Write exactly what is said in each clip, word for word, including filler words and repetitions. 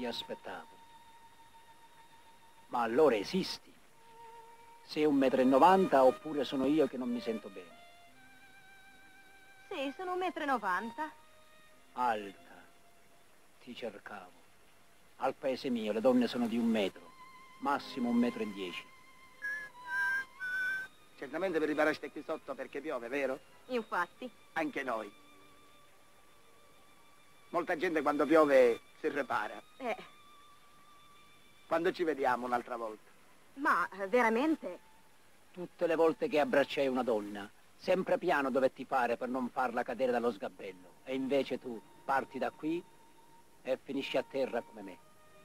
ti aspettavo. Ma allora esisti? Sei un metro e novanta oppure sono io che non mi sento bene? Sì, sono un metro e novanta. Alta. Ti cercavo. Al paese mio le donne sono di un metro, massimo un metro e dieci. Certamente vi riparate qui sotto perché piove, vero? Infatti. Anche noi. Molta gente quando piove si ripara. Eh. Quando ci vediamo un'altra volta? Ma veramente? Tutte le volte che abbracciai una donna, sempre piano dove ti pare per non farla cadere dallo sgabello. E invece tu parti da qui e finisci a terra come me.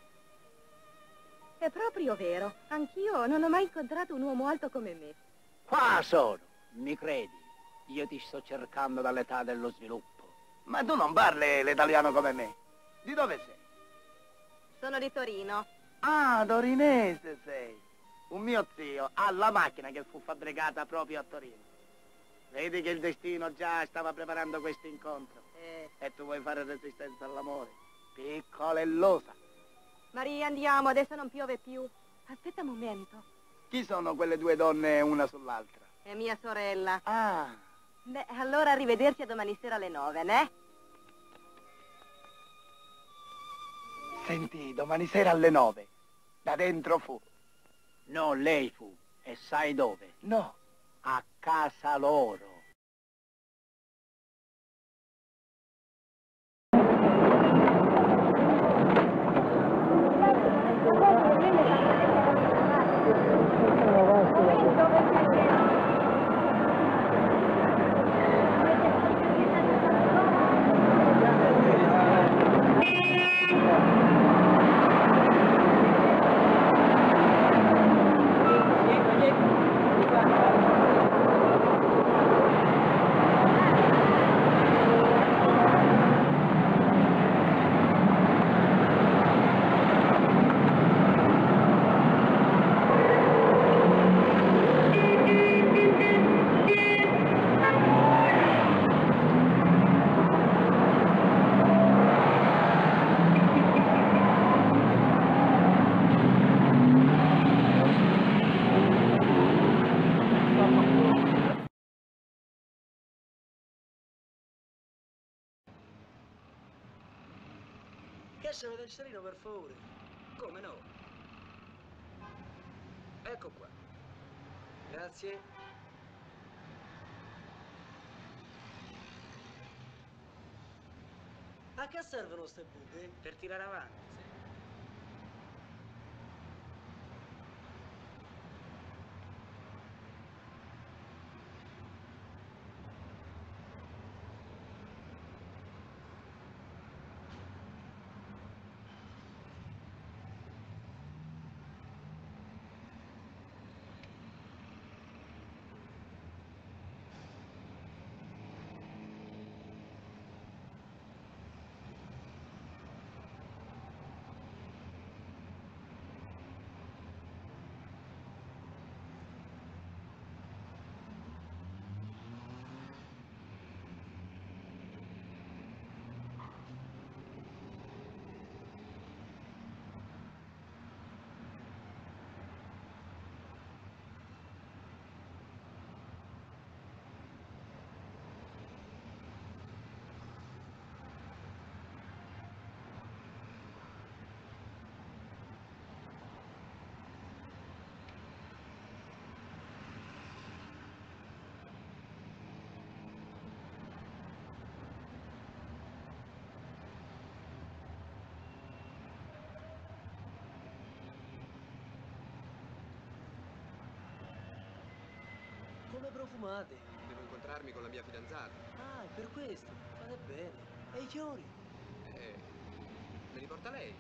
È proprio vero. Anch'io non ho mai incontrato un uomo alto come me. Qua sono, mi credi? Io ti sto cercando dall'età dello sviluppo. Ma tu non parli l'italiano come me. Di dove sei? Sono di Torino. Ah, torinese sei. Un mio zio ha la macchina che fu fabbricata proprio a Torino. Vedi che il destino già stava preparando questo incontro. Eh. E tu vuoi fare resistenza all'amore? Piccola e losa. Maria, andiamo, adesso non piove più. Aspetta un momento. Chi sono quelle due donne una sull'altra? È mia sorella. Ah. Beh, allora arrivederci a domani sera alle nove, né? Senti, domani sera alle nove. Da dentro fu. No, lei fu. E sai dove? No. A casa loro. Che se vede il serino, per favore? Come no? Ecco qua. Grazie. A che servono ste buche? Per tirare avanti, sì. Come profumate? Devo incontrarmi con la mia fidanzata. Ah, è per questo. Fate bene. E i fiori? Eh, me li porta lei?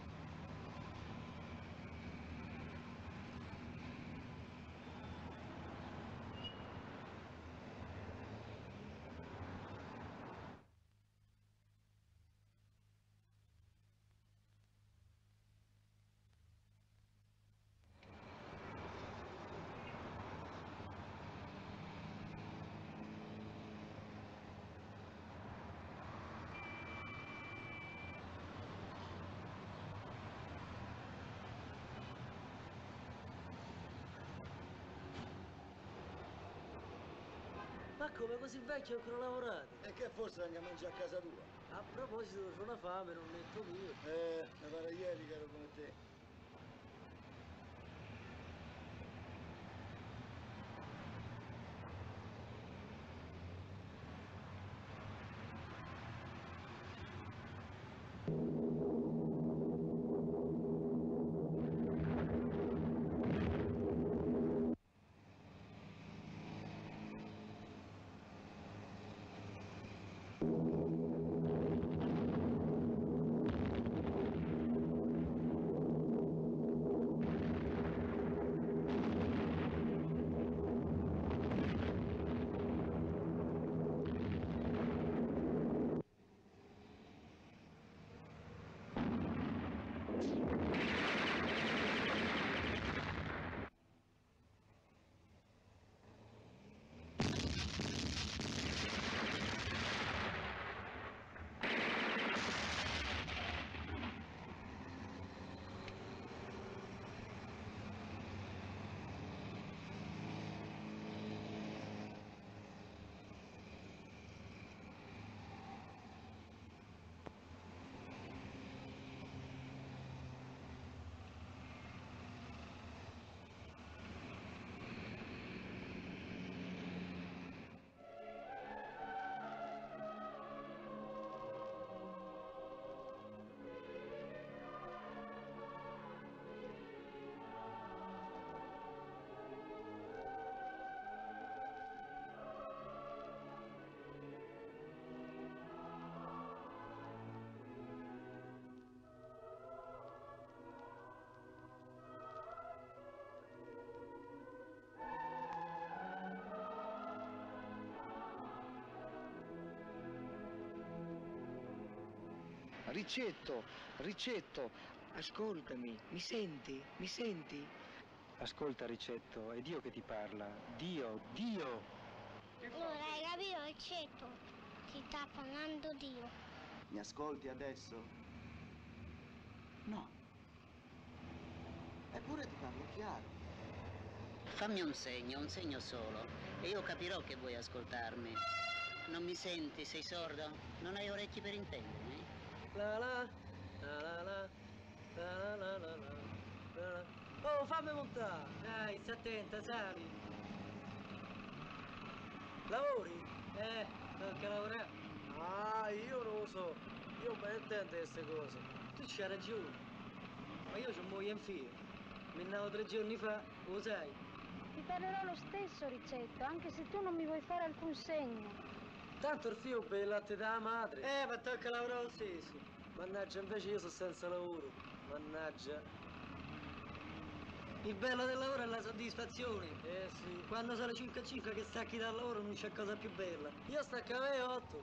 Ma come così vecchio e ancora lavorate? E che forse anche a mangiare a casa tua? A proposito, c'ho una fame, non metto mio. Eh, mi pare ieri che ero come te. Ricetto, Ricetto, ascoltami, mi senti? Mi senti? Ascolta Ricetto, è Dio che ti parla. Dio, Dio! Allora, hai capito, Ricetto? Ti sta parlando Dio. Mi ascolti adesso? No. Eppure ti parlo chiaro. Fammi un segno, un segno solo, e io capirò che vuoi ascoltarmi. Non mi senti? Sei sordo? Non hai orecchi per intendermi? La la, la la la, la la la la la, la la. Oh, fammi montare! Dai, stai attenta, sali! Lavori? Eh, tocca lavorare. Ah, io non lo so. Io ben intendo queste cose. Tu c'hai ragione. Ma io c'ho moglie in filo. Mi navo tre giorni fa, lo sai? Ti parlerò lo stesso, Ricetto, anche se tu non mi vuoi fare alcun segno. Tanto il figlio per il latte della madre. Eh, ma tocca lavorare lo stesso. Mannaggia, invece io sono senza lavoro. Mannaggia. Il bello del lavoro è la soddisfazione. Eh sì. Quando sono le cinque e cinque che stacchi dal lavoro non c'è cosa più bella. Io stacco alle otto.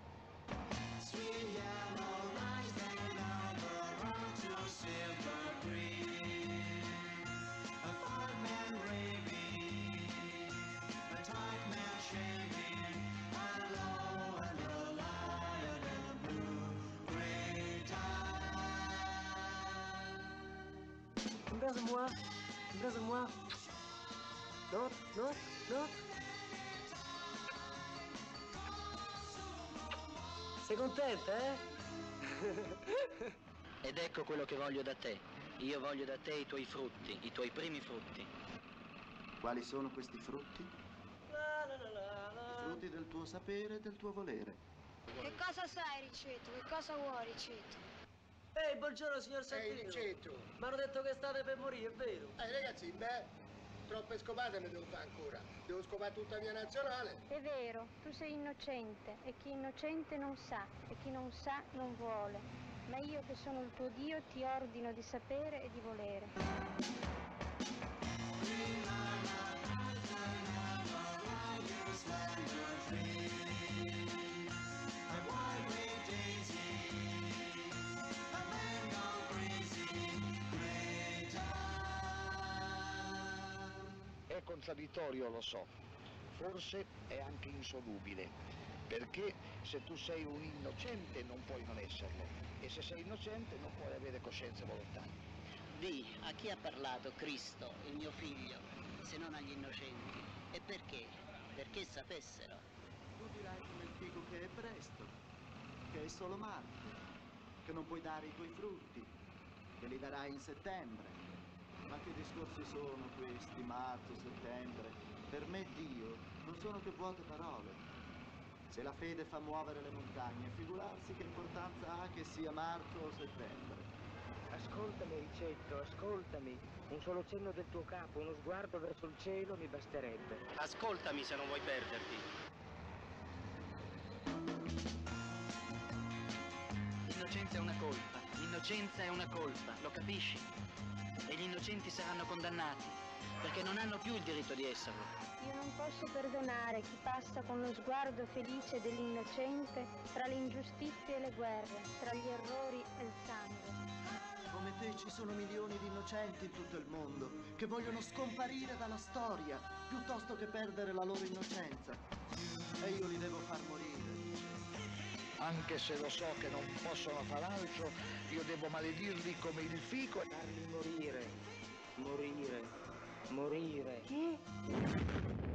Embrasse-moi, embrasse-moi. Non, non, non. Sei contenta, eh? Ed ecco quello che voglio da te. Io voglio da te i tuoi frutti, i tuoi primi frutti. Quali sono questi frutti? La, la, la, la, la. I frutti del tuo sapere e del tuo volere. Che cosa sai, Ricetto? Che cosa vuoi, Ricetto? Ehi, buongiorno signor Santino. Ehi, Ricetto. Mi hanno detto che state per morire, è vero? Eh, ragazzi, beh, troppe scopate mi devo fare ancora. Devo scopare tutta mia nazionale. È vero, tu sei innocente e chi è innocente non sa e chi non sa non vuole. Ma io che sono il tuo Dio ti ordino di sapere e di volere. È contraddittorio, lo so, forse è anche insolubile, perché se tu sei un innocente non puoi non esserlo, e se sei innocente non puoi avere coscienza e volontà. Di a chi ha parlato Cristo, il mio figlio, se non agli innocenti? E perché? perché sapessero. Tu dirai come il fico che è presto, che è solo marzo, che non puoi dare i tuoi frutti, che li darai in settembre. Ma che discorsi sono questi, marzo, settembre? Per me Dio non sono che vuote parole. Se la fede fa muovere le montagne, figurarsi che importanza ha che sia marzo o settembre. Ascoltami, Ricetto, ascoltami. Un solo cenno del tuo capo, uno sguardo verso il cielo mi basterebbe. Ascoltami se non vuoi perderti. L'innocenza è una colpa, l'innocenza è una colpa, lo capisci? E gli innocenti saranno condannati, perché non hanno più il diritto di esserlo. Io non posso perdonare chi passa con lo sguardo felice dell'innocente tra le ingiustizie e le guerre, tra gli errori e il sangue. Come te ci sono milioni di innocenti in tutto il mondo che vogliono scomparire dalla storia piuttosto che perdere la loro innocenza. E io li devo far morire. Anche se lo so che non possono far altro, io devo maledirli come il fico e farli morire, morire, morire. Chi?